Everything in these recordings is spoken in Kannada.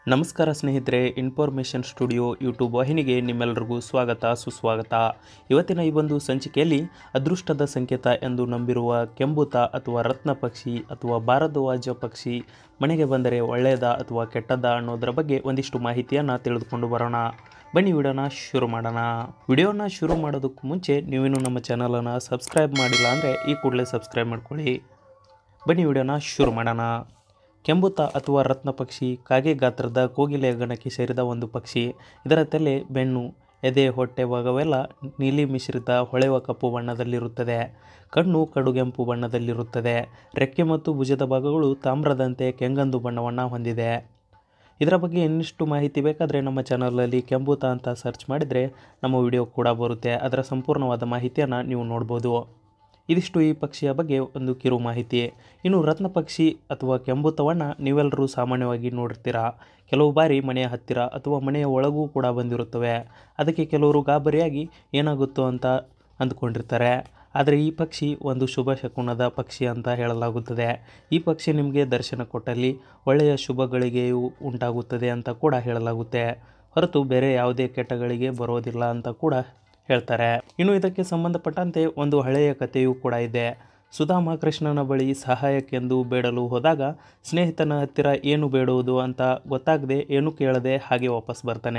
ನಮಸ್ಕಾರ ಸ್ನೇಹಿತರೆ, ಇನ್ಫಾರ್ಮೇಷನ್ ಸ್ಟುಡಿಯೋ ಯೂಟ್ಯೂಬ್ ವಾಹಿನಿಗೆ ನಿಮ್ಮೆಲ್ಲರಿಗೂ ಸ್ವಾಗತ ಸುಸ್ವಾಗತ. ಇವತ್ತಿನ ಈ ಒಂದು ಸಂಚಿಕೆಯಲ್ಲಿ ಅದೃಷ್ಟದ ಸಂಕೇತ ಎಂದು ನಂಬಿರುವ ಕೆಂಬೂತ ಅಥವಾ ರತ್ನ ಪಕ್ಷಿ ಅಥವಾ ಭಾರದ್ವಾಜ ಪಕ್ಷಿ ಮನೆಗೆ ಬಂದರೆ ಒಳ್ಳೆಯದಾ ಅಥವಾ ಕೆಟ್ಟದ್ದಾ ಅನ್ನೋದರ ಬಗ್ಗೆ ಒಂದಿಷ್ಟು ಮಾಹಿತಿಯನ್ನು ತಿಳಿದುಕೊಂಡು ಬರೋಣ. ಬನ್ನಿ ವಿಡಿಯೋನ ಶುರು ಮಾಡೋಣ. ವಿಡಿಯೋನ ಶುರು ಮಾಡೋದಕ್ಕೂ ಮುಂಚೆ ನೀವೇನು ನಮ್ಮ ಚಾನಲನ್ನು ಸಬ್ಸ್ಕ್ರೈಬ್ ಮಾಡಿಲ್ಲ ಅಂದರೆ ಈ ಕೂಡಲೇ ಸಬ್ಸ್ಕ್ರೈಬ್ ಮಾಡ್ಕೊಳ್ಳಿ. ಬನ್ನಿ ವಿಡಿಯೋನ ಶುರು ಮಾಡೋಣ. ಕೆಂಬೂತ ಅಥವಾ ರತ್ನ ಪಕ್ಷಿ ಕಾಗೆ ಗಾತ್ರದ ಕೋಗಿಲೆಯ ಗಣಕ್ಕೆ ಸೇರಿದ ಒಂದು ಪಕ್ಷಿ. ಇದರ ತಲೆ, ಬೆನ್ನು, ಎದೆ, ಹೊಟ್ಟೆ ಭಾಗವೆಲ್ಲ ನೀಲಿ ಮಿಶ್ರಿತ ಹೊಳೆವ ಕಪ್ಪು ಬಣ್ಣದಲ್ಲಿರುತ್ತದೆ. ಕಣ್ಣು ಕಡುಗೆಂಪು ಬಣ್ಣದಲ್ಲಿರುತ್ತದೆ. ರೆಕ್ಕೆ ಮತ್ತು ಭುಜದ ಭಾಗಗಳು ತಾಮ್ರದಂತೆ ಕೆಂಗಂದು ಬಣ್ಣವನ್ನು ಹೊಂದಿದೆ. ಇದರ ಬಗ್ಗೆ ಇನ್ನಿಷ್ಟು ಮಾಹಿತಿ ಬೇಕಾದರೆ ನಮ್ಮ ಚಾನಲಲ್ಲಿ ಕೆಂಬೂತ ಅಂತ ಸರ್ಚ್ ಮಾಡಿದರೆ ನಮ್ಮ ವಿಡಿಯೋ ಕೂಡ ಬರುತ್ತೆ. ಅದರ ಸಂಪೂರ್ಣವಾದ ಮಾಹಿತಿಯನ್ನು ನೀವು ನೋಡ್ಬೋದು. ಇದಿಷ್ಟು ಈ ಪಕ್ಷಿಯ ಬಗ್ಗೆ ಒಂದು ಕಿರು ಮಾಹಿತಿ. ಇನ್ನು ರತ್ನ ಪಕ್ಷಿ ಅಥವಾ ಕೆಂಬೂತವನ್ನು ನೀವೆಲ್ಲರೂ ಸಾಮಾನ್ಯವಾಗಿ ನೋಡಿರ್ತೀರ. ಕೆಲವು ಬಾರಿ ಮನೆಯ ಹತ್ತಿರ ಅಥವಾ ಮನೆಯ ಒಳಗೂ ಕೂಡ ಬಂದಿರುತ್ತವೆ. ಅದಕ್ಕೆ ಕೆಲವರು ಗಾಬರಿಯಾಗಿ ಏನಾಗುತ್ತೋ ಅಂತ ಅಂದ್ಕೊಂಡಿರ್ತಾರೆ. ಆದರೆ ಈ ಪಕ್ಷಿ ಒಂದು ಶುಭ ಶಕುನದ ಪಕ್ಷಿ ಅಂತ ಹೇಳಲಾಗುತ್ತದೆ. ಈ ಪಕ್ಷಿ ನಿಮಗೆ ದರ್ಶನ ಕೊಟ್ಟಲ್ಲಿ ಒಳ್ಳೆಯ ಶುಭಗಳಿಗೆಯೂ ಉಂಟಾಗುತ್ತದೆ ಅಂತ ಕೂಡ ಹೇಳಲಾಗುತ್ತೆ. ಹೊರತು ಬೇರೆ ಯಾವುದೇ ಕೆಟ್ಟಗಳಿಗೆ ಬರೋದಿಲ್ಲ ಅಂತ ಕೂಡ ಹೇಳ್ತಾರೆ. ಇನ್ನು ಇದಕ್ಕೆ ಸಂಬಂಧಪಟ್ಟಂತೆ ಒಂದು ಹಳೆಯ ಕಥೆಯೂ ಕೂಡ ಇದೆ. ಸುಧಾಮ ಕೃಷ್ಣನ ಬಳಿ ಸಹಾಯಕ್ಕೆಂದು ಬೇಡಲು ಹೋದಾಗ ಸ್ನೇಹಿತನ ಹತ್ತಿರ ಏನು ಬೇಡುವುದು ಅಂತ ಗೊತ್ತಾಗದೆ ಏನು ಕೇಳದೆ ಹಾಗೆ ವಾಪಸ್ ಬರ್ತಾನೆ.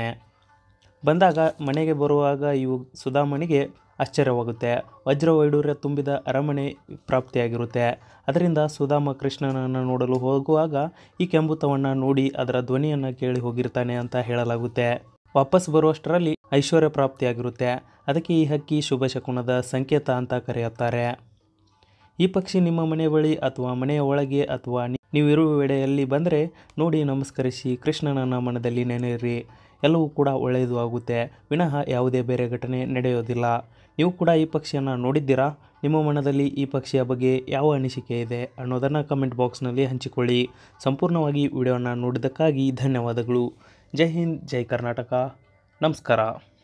ಬಂದಾಗ ಮನೆಗೆ ಬರುವಾಗ ಸುಧಾಮನಿಗೆ ಆಶ್ಚರ್ಯವಾಗುತ್ತೆ. ವಜ್ರ ವೈಡೂರ್ಯ ತುಂಬಿದ ಅರಮನೆ ಪ್ರಾಪ್ತಿಯಾಗಿರುತ್ತೆ. ಅದರಿಂದ ಸುಧಾಮ ಕೃಷ್ಣನನ್ನು ನೋಡಲು ಹೋಗುವಾಗ ಈ ಕೆಂಬೂತವನ್ನು ನೋಡಿ ಅದರ ಧ್ವನಿಯನ್ನು ಕೇಳಿ ಹೋಗಿರ್ತಾನೆ ಅಂತ ಹೇಳಲಾಗುತ್ತೆ. ವಾಪಸ್ ಬರುವಷ್ಟರಲ್ಲಿ ಐಶ್ವರ್ಯ ಪ್ರಾಪ್ತಿಯಾಗಿರುತ್ತೆ. ಅದಕ್ಕೆ ಈ ಹಕ್ಕಿ ಶುಭ ಶಕುನದ ಸಂಕೇತ ಅಂತ ಕರೆಯುತ್ತಾರೆ. ಈ ಪಕ್ಷಿ ನಿಮ್ಮ ಮನೆ ಬಳಿ ಅಥವಾ ಮನೆಯ ಒಳಗೆ ಅಥವಾ ನೀವಿರುವೆಡೆಯಲ್ಲಿ ಬಂದರೆ ನೋಡಿ ನಮಸ್ಕರಿಸಿ ಕೃಷ್ಣನನ್ನ ಮನದಲ್ಲಿ ನೆನೆಯಿರಿ. ಎಲ್ಲವೂ ಕೂಡ ಒಳ್ಳೆಯದು ಆಗುತ್ತೆ ವಿನಃ ಯಾವುದೇ ಬೇರೆ ಘಟನೆ ನಡೆಯೋದಿಲ್ಲ. ನೀವು ಕೂಡ ಈ ಪಕ್ಷಿಯನ್ನು ನೋಡಿದ್ದೀರಾ? ನಿಮ್ಮ ಮನದಲ್ಲಿ ಈ ಪಕ್ಷಿಯ ಬಗ್ಗೆ ಯಾವ ಅನಿಸಿಕೆ ಇದೆ ಅನ್ನೋದನ್ನು ಕಮೆಂಟ್ ಬಾಕ್ಸ್ನಲ್ಲಿ ಹಂಚಿಕೊಳ್ಳಿ. ಸಂಪೂರ್ಣವಾಗಿ ವಿಡಿಯೋನ ನೋಡಿದ್ದಕ್ಕಾಗಿ ಧನ್ಯವಾದಗಳು. ಜೈ ಹಿಂದ್, ಜೈ ಕರ್ನಾಟಕ. ನಮಸ್ಕಾರ.